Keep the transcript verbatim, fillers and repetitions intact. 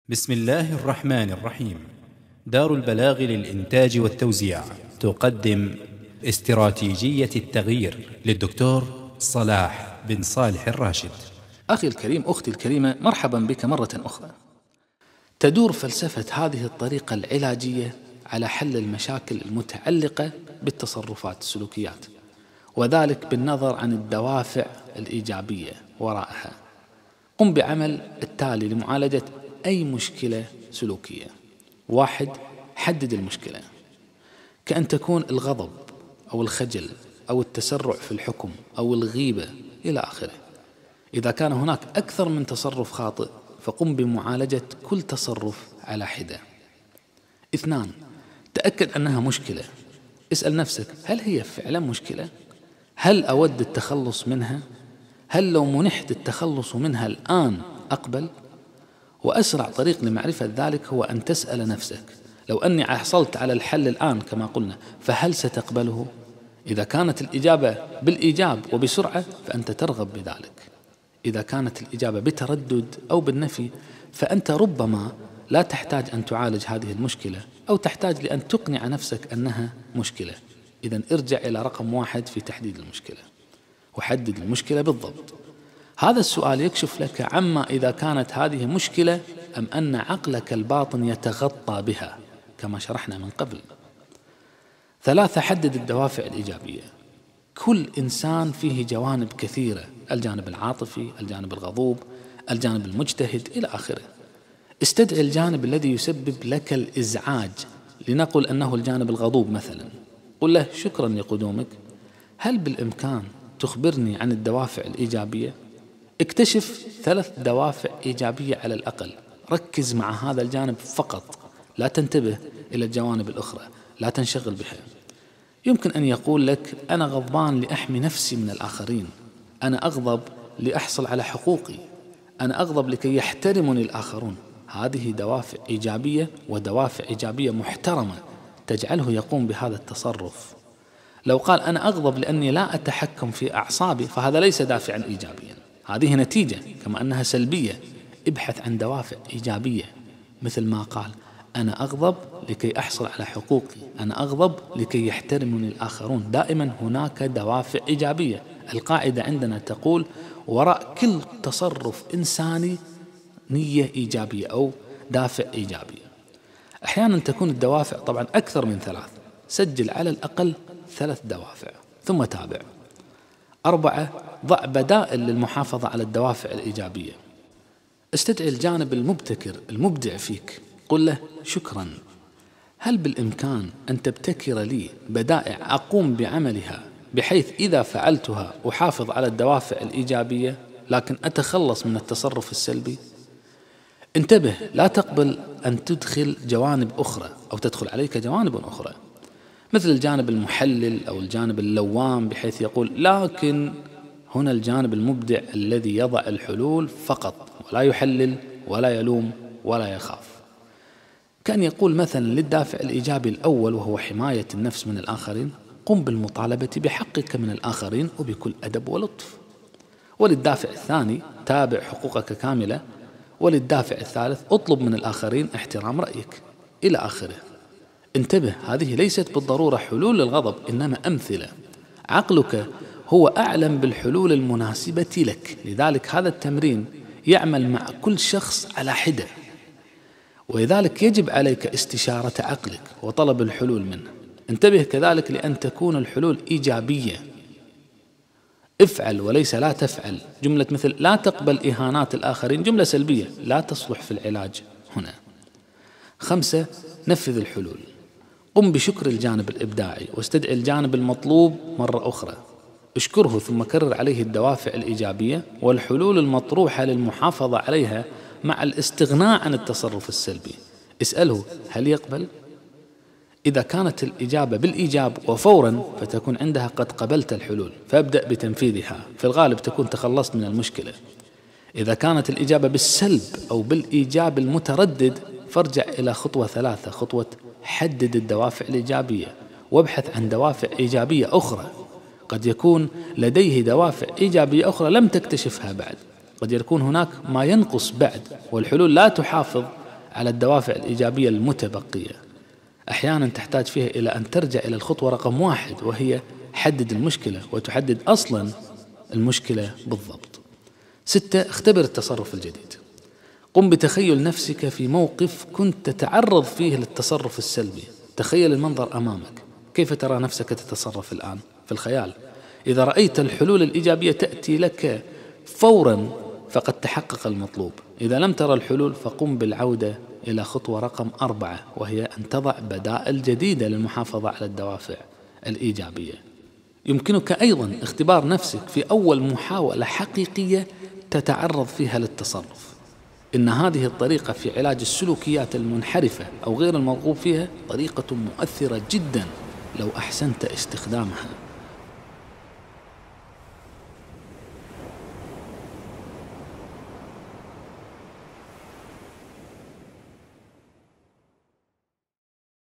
بسم الله الرحمن الرحيم. دار البلاغ للإنتاج والتوزيع تقدم استراتيجية التغيير للدكتور صلاح بن صالح الراشد. أخي الكريم، أختي الكريمة، مرحبا بك مرة أخرى. تدور فلسفة هذه الطريقة العلاجية على حل المشاكل المتعلقة بالتصرفات السلوكيات، وذلك بالنظر عن الدوافع الإيجابية وراءها. قم بعمل التالي لمعالجة أي مشكلة سلوكية. واحد، حدد المشكلة، كأن تكون الغضب أو الخجل أو التسرع في الحكم أو الغيبة إلى آخره. إذا كان هناك أكثر من تصرف خاطئ فقم بمعالجة كل تصرف على حدة. اثنان، تأكد أنها مشكلة. اسأل نفسك، هل هي فعلا مشكلة؟ هل أود التخلص منها؟ هل لو منحت التخلص منها الآن أقبل؟ وأسرع طريق لمعرفة ذلك هو أن تسأل نفسك، لو أني حصلت على الحل الآن كما قلنا فهل ستقبله؟ إذا كانت الإجابة بالإيجاب وبسرعة فأنت ترغب بذلك. إذا كانت الإجابة بتردد أو بالنفي فأنت ربما لا تحتاج أن تعالج هذه المشكلة، أو تحتاج لأن تقنع نفسك أنها مشكلة. إذن ارجع إلى رقم واحد في تحديد المشكلة، وحدد المشكلة بالضبط. هذا السؤال يكشف لك عما إذا كانت هذه مشكلة أم أن عقلك الباطن يتغطى بها كما شرحنا من قبل. ثلاثة، حدد الدوافع الإيجابية. كل إنسان فيه جوانب كثيرة، الجانب العاطفي، الجانب الغضوب، الجانب المجتهد إلى آخره. استدعي الجانب الذي يسبب لك الإزعاج، لنقل أنه الجانب الغضوب مثلا. قل له: شكرا لقدومك، هل بالإمكان تخبرني عن الدوافع الإيجابية؟ اكتشف ثلاث دوافع إيجابية على الأقل، ركز مع هذا الجانب فقط، لا تنتبه إلى الجوانب الأخرى، لا تنشغل بها. يمكن أن يقول لك: أنا غضبان لأحمي نفسي من الآخرين، أنا أغضب لأحصل على حقوقي، أنا أغضب لكي يحترمني الآخرون. هذه دوافع إيجابية، ودوافع إيجابية محترمة تجعله يقوم بهذا التصرف. لو قال: أنا أغضب لأني لا أتحكم في أعصابي، فهذا ليس دافعا إيجابيا، هذه نتيجة كما أنها سلبية. ابحث عن دوافع إيجابية، مثل ما قال: أنا أغضب لكي أحصل على حقوقي، أنا أغضب لكي يحترمني الآخرون. دائما هناك دوافع إيجابية. القاعدة عندنا تقول: وراء كل تصرف إنساني نية إيجابية أو دافع إيجابي. أحيانا تكون الدوافع طبعا أكثر من ثلاث، سجل على الأقل ثلاث دوافع ثم تابع. أربعة، ضع بدائل للمحافظة على الدوافع الإيجابية. استدعي الجانب المبتكر المبدع فيك، قل له: شكرا، هل بالإمكان أن تبتكر لي بدائع أقوم بعملها بحيث إذا فعلتها أحافظ على الدوافع الإيجابية لكن أتخلص من التصرف السلبي؟ انتبه، لا تقبل أن تدخل جوانب أخرى أو تدخل عليك جوانب أخرى، مثل الجانب المحلل أو الجانب اللوام، بحيث يقول: لكن هنا الجانب المبدع الذي يضع الحلول فقط ولا يحلل ولا يلوم ولا يخاف. كان يقول مثلا للدافع الإيجابي الأول وهو حماية النفس من الآخرين: قم بالمطالبة بحقك من الآخرين وبكل أدب ولطف. وللدافع الثاني: تابع حقوقك كاملة. وللدافع الثالث: اطلب من الآخرين احترام رأيك إلى آخره. انتبه، هذه ليست بالضرورة حلول للغضب، إنما أمثلة. عقلك هو أعلم بالحلول المناسبة لك، لذلك هذا التمرين يعمل مع كل شخص على حدة، ولذلك يجب عليك استشارة عقلك وطلب الحلول منه. انتبه كذلك لأن تكون الحلول إيجابية. افعل وليس لا تفعل. جملة مثل لا تقبل إهانات الآخرين جملة سلبية لا تصلح في العلاج هنا. خمسة، نفذ الحلول. قم بشكر الجانب الإبداعي واستدعي الجانب المطلوب مرة أخرى. اشكره ثم كرر عليه الدوافع الإيجابية والحلول المطروحة للمحافظة عليها مع الاستغناء عن التصرف السلبي. اسأله: هل يقبل؟ إذا كانت الإجابة بالإيجاب وفورا فتكون عندها قد قبلت الحلول، فابدأ بتنفيذها، في الغالب تكون تخلصت من المشكلة. إذا كانت الإجابة بالسلب أو بالإيجاب المتردد فارجع إلى خطوة ثلاثة، خطوة حدد الدوافع الإيجابية وابحث عن دوافع إيجابية أخرى. قد يكون لديه دوافع إيجابية أخرى لم تكتشفها بعد، قد يكون هناك ما ينقص بعد، والحلول لا تحافظ على الدوافع الإيجابية المتبقية أحيانا تحتاج فيها إلى أن ترجع إلى الخطوة رقم واحد، وهي حدد المشكلة وتحدد أصلا المشكلة بالضبط. ستة، اختبر التصرف الجديد. قم بتخيل نفسك في موقف كنت تتعرض فيه للتصرف السلبي. تخيل المنظر أمامك، كيف ترى نفسك تتصرف الآن في الخيال؟ إذا رأيت الحلول الإيجابية تأتي لك فورا فقد تحقق المطلوب. إذا لم ترى الحلول فقم بالعودة إلى خطوة رقم أربعة، وهي أن تضع بدائل جديدة للمحافظة على الدوافع الإيجابية. يمكنك أيضا اختبار نفسك في أول محاولة حقيقية تتعرض فيها للتصرف. إن هذه الطريقة في علاج السلوكيات المنحرفة أو غير المرغوب فيها طريقة مؤثرة جدا لو أحسنت استخدامها.